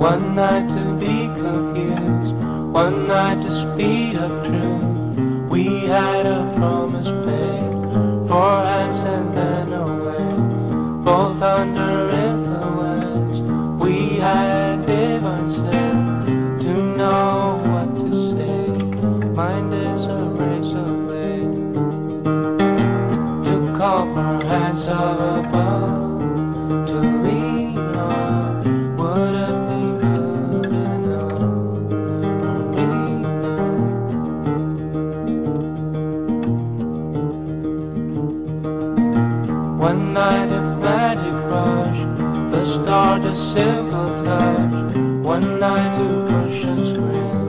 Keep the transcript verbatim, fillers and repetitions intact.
One night to be confused, one night to speed up truth. We had a promise made, four hands and then away, both under influence. We had divine sense to know what to say. Mind is a razor blade to call for hands of above to lean on. Would it be good enough for me now? One night of magic rush, the start a simple touch. One night to push and scream.